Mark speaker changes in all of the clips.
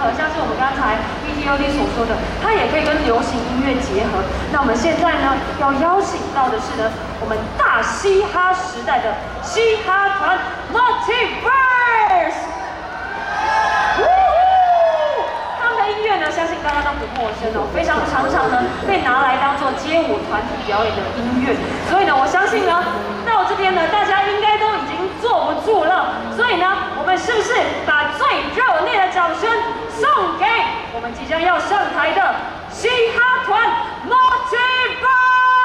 Speaker 1: 像是我们刚才 BTOD 所说的，它也可以跟流行音乐结合。那我们现在呢，要邀请到的是呢，我们大嘻哈时代的嘻哈团 Multiverse。他们的音乐呢，相信大家都不陌生哦，非常常呢被拿来当做街舞团体表演的音乐。所以呢，我相信呢，到这边呢，大家应该都已经坐不住了。所以呢，我们是不是把最热烈的掌声送给我们即将要上台的嘻哈团 Multiverse？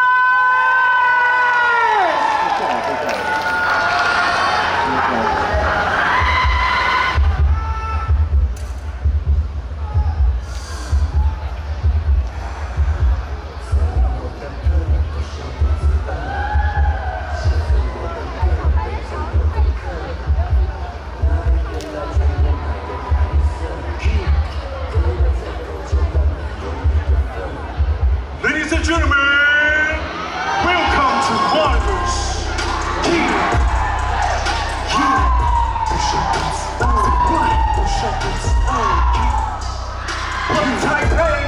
Speaker 2: Ladies and gentlemen, welcome to Multiverse. Taipei.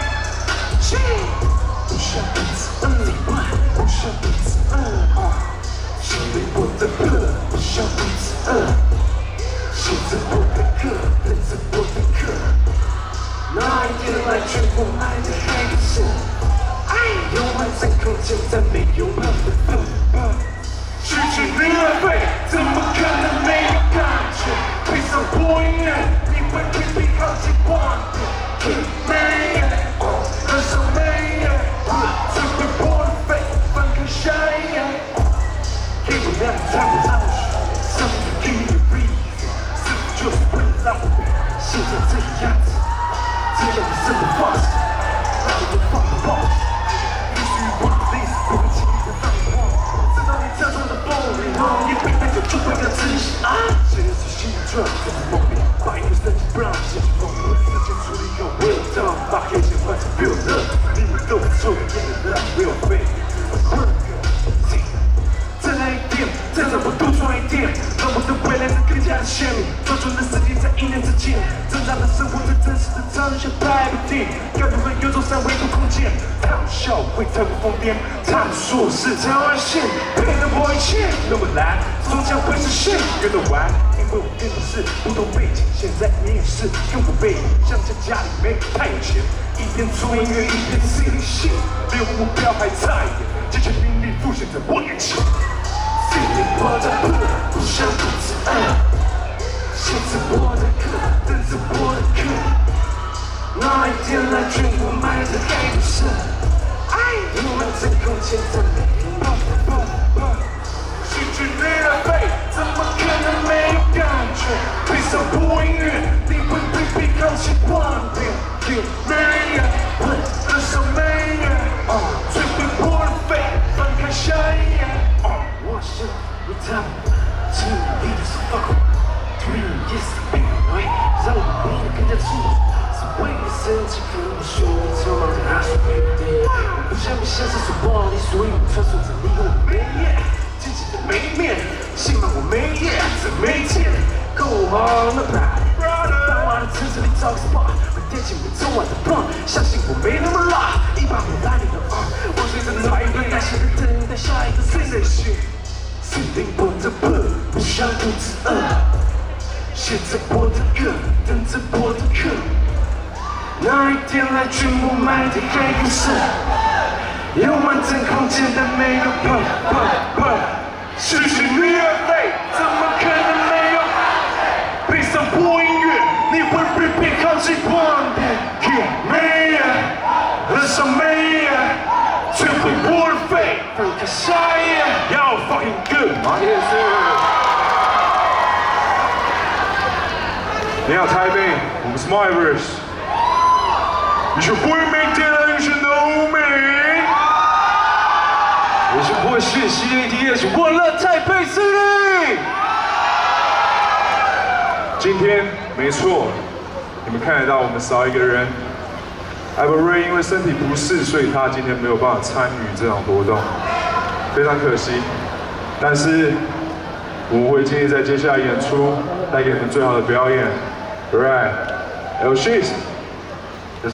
Speaker 2: 心里我的歌，不想肚子饿。写着我的歌，等着我的课。那一天来全国买的还不是。有完整空间，但没有胖的胖。区区0元费，怎么可能没有感觉？配上播音乐，你会比好几万遍。没耶，很少没耶，最会播的费，翻开下一页。给我两张老鼠，上面音乐 Vee.s， 似乎就是为了让我现在这个样子，这样的生活方式，让我放的爆。也被带走就会要珍惜啊！现在是新创，在梦里把一个身体不让现实风格，时间处理好 well done， 把黑线换成 build up， 你们都错了，演的烂没有废。再来一点，再让我多赚一点，让我的未来能更加的鲜明。抓住那时间在1年之间，挣扎的生活在真实的场下拍不定，该不会有种三维度空间？谈笑会太过疯癫，探索是条外线，配得我一切那么难，终将会实现。圆得完，因为我跟的是不同背景，现在你也是跟我背影，像在家里没太有钱，一边做音乐一边心里信，离目标还差一点，这些兵力浮现在我眼前。心里我的歌，不想肚子饿，写着我的歌，等着我的课。那一天来全国买的还不是有完整空间的美。区区0元费，怎么可能没有感觉？配上播音乐，你会比好几万遍。没耶，很少没耶，最会播的费，翻开下一页。我想为他们经历的是发光，3 years 的变为让我变得更加清楚。为了生气，可我说你匆忙的拿手背对，我不想被现实所暴力，所以我穿梭着你和我没耶，自己的没面，幸好我没耶，这没见，Go on the party， 当晚的城市里找个 spot， 会点起我昨晚的 blunt， 相信我没那么辣，一把火来你的耳，我随着排队耐心的等待下一个最内心，心里我的歌，不想肚子饿，写着我的歌，等着我的课。那一天来全部买的还不是有完整空间但没有胖，区区0元费，怎么可能没有？配上播音乐，你会repeat好几万遍。没耶，很少没耶，最会播的费，翻开下一页，要 fucking good， 你好台北，我们是 Multiverse。你是不会每天来是农民，我是不会学习 ATS， 我了台北 City。今天没错，你们看得到我们少一个人，艾伯瑞因为身体不适，所以他今天没有办法参与这场活动，非常可惜。但是我们会尽力在接下来演出带给你们最好的表演。Right。 还有 Joyce。